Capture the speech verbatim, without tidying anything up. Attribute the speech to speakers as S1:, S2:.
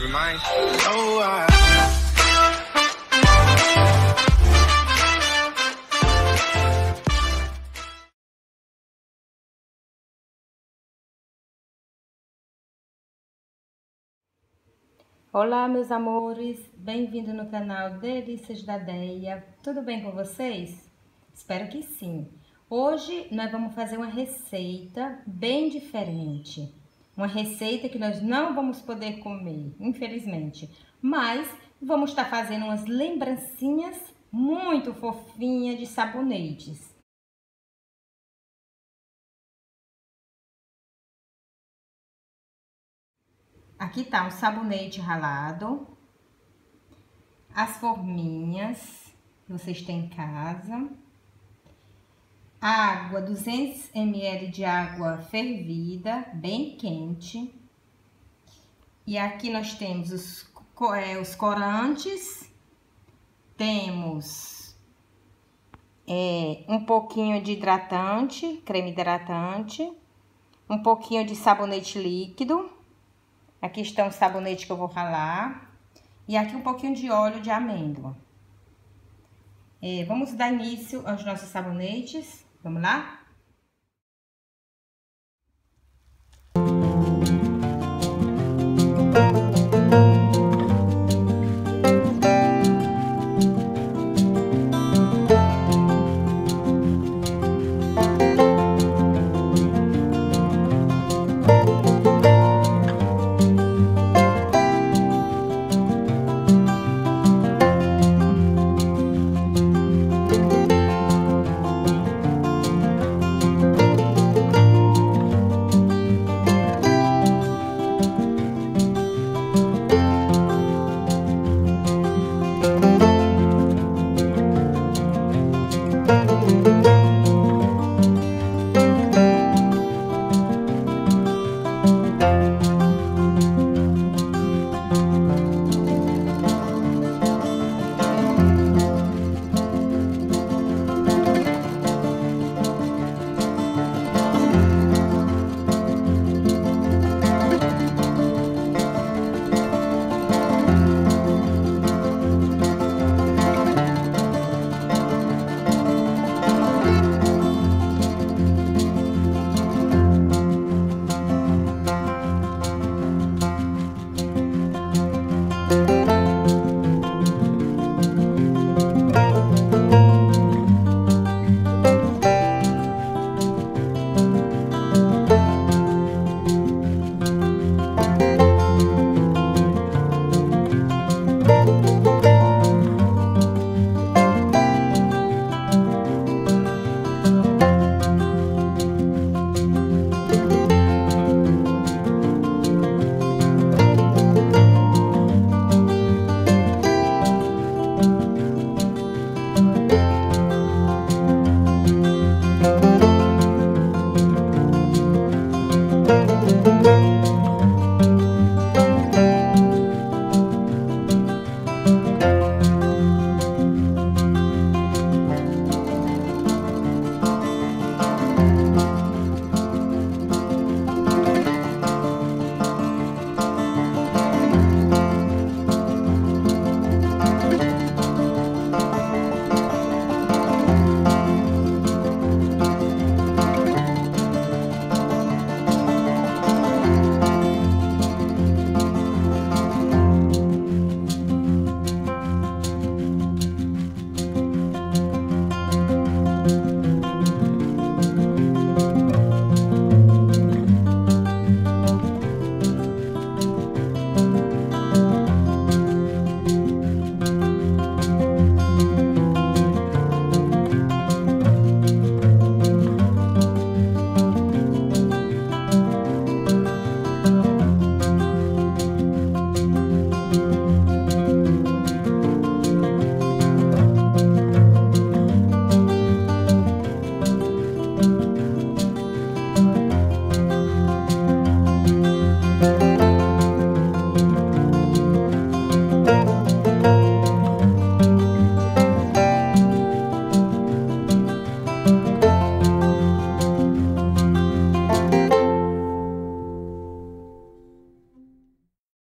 S1: never mind. Oh, I...
S2: Olá, meus amores, bem-vindo no canal Delícias da Deia. Tudo bem com vocês? Espero que sim. Hoje nós vamos fazer uma receita bem diferente. Uma receita que nós não vamos poder comer, infelizmente. Mas vamos estar fazendo umas lembrancinhas muito fofinhas de sabonetes. Aqui tá o sabonete ralado, as forminhas que vocês têm em casa, água, duzentos mililitros de água fervida, bem quente. E aqui nós temos os, é, os corantes, temos é, um pouquinho de hidratante, creme hidratante, um pouquinho de sabonete líquido. Aqui estão os sabonetes que eu vou ralar. E aqui um pouquinho de óleo de amêndoa. É, vamos dar início aos nossos sabonetes. Vamos lá?